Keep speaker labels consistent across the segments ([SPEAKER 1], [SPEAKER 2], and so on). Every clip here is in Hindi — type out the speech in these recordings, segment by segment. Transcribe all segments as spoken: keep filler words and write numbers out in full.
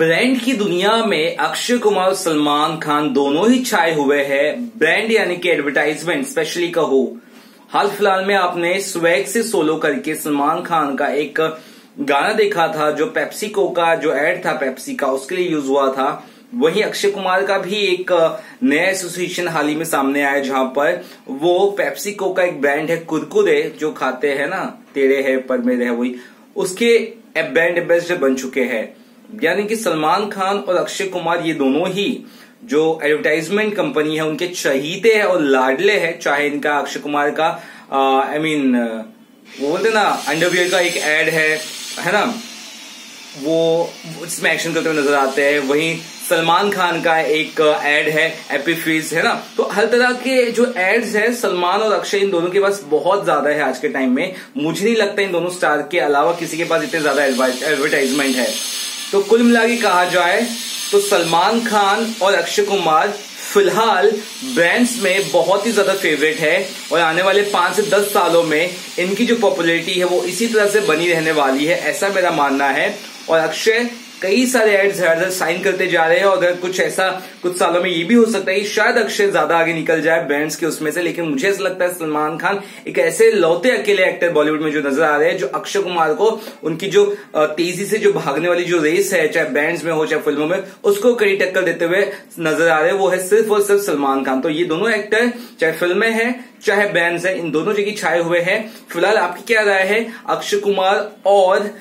[SPEAKER 1] ब्रांड की दुनिया में अक्षय कुमार और सलमान खान दोनों ही छाए हुए हैं। ब्रांड यानी कि एडवर्टाइजमेंट स्पेशली कहो, हाल फिलहाल में आपने स्वैग से सोलो करके सलमान खान का एक गाना देखा था जो पेप्सिको का जो एड था पेप्सी का उसके लिए यूज हुआ था। वहीं अक्षय कुमार का भी एक नया एसोसिएशन हाल ही में सामने आया जहां पर वो पेप्सिको का एक ब्रांड है कुरकुरे जो खाते हैं ना, तेरे है पर मेरे है, वही उसके ब्रांड एम्बेसडर बन चुके हैं। यानी कि सलमान खान और अक्षय कुमार ये दोनों ही जो एडवर्टाइजमेंट कंपनी है उनके चहीते हैं और लाडले हैं। चाहे इनका अक्षय कुमार का आई मीन वो बोलते ना अंडरवियर का एक एड है है ना, वो इसमें एक्शन करते हुए नजर आते हैं। वहीं सलमान खान का एक एड है एपी फिज है ना। तो हर तरह के जो एड्स है सलमान और अक्षय इन दोनों के पास बहुत ज्यादा है आज के टाइम में। मुझे नहीं लगता इन दोनों स्टार के अलावा किसी के पास इतने ज्यादा एडवर्टाइजमेंट है। तो कुल मिला के कहा जाए तो सलमान खान और अक्षय कुमार फिलहाल ब्रांड्स में बहुत ही ज्यादा फेवरेट है और आने वाले पांच से दस सालों में इनकी जो पॉपुलैरिटी है वो इसी तरह से बनी रहने वाली है, ऐसा मेरा मानना है। और अक्षय कई सारे एड्स हर साइन करते जा रहे हैं और अगर कुछ ऐसा कुछ सालों में ये भी हो सकता है कि शायद अक्षय ज्यादा आगे निकल जाए ब्रांड्स के उसमें से। लेकिन मुझे ऐसा लगता है सलमान खान एक ऐसे लौते अकेले एक्टर बॉलीवुड में जो नजर आ रहे हैं जो अक्षय कुमार को उनकी जो तेजी से जो भागने वाली जो रेस है चाहे ब्रांड्स में हो चाहे फिल्मों में उसको कड़ी टक्कर देते हुए नजर आ रहे हैं, वो है सिर्फ और सिर्फ सलमान खान। तो ये दोनों एक्टर चाहे फिल्में हैं चाहे ब्रांड्स हैं इन दोनों जगह छाए हुए हैं। फिलहाल आपकी क्या राय है अक्षय कुमार और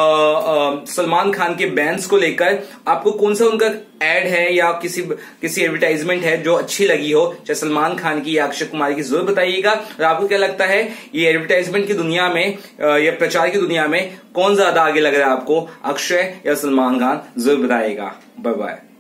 [SPEAKER 1] सलमान खान के बैंड्स को लेकर? आपको कौन सा उनका एड है या किसी किसी एडवर्टाइजमेंट है जो अच्छी लगी हो, चाहे सलमान खान की या अक्षय कुमार की, जरूर बताइएगा। और आपको क्या लगता है ये एडवर्टाइजमेंट की दुनिया में या प्रचार की दुनिया में कौन ज्यादा आगे लग रहा है आपको, अक्षय या सलमान खान? जरूर बताइएगा। Bye bye.